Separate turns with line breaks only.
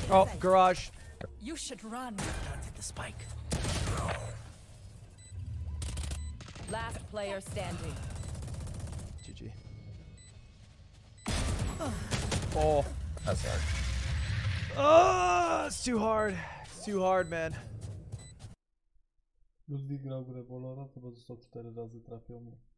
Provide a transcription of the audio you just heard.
Oh, garage.
You should run.
Planted the spike.
Last player standing.
GG. Oh.
That's hard.
Oh, it's too hard. It's too hard, man.
Ludwig grał grę Valorant, to bo został 4 razy trafiony.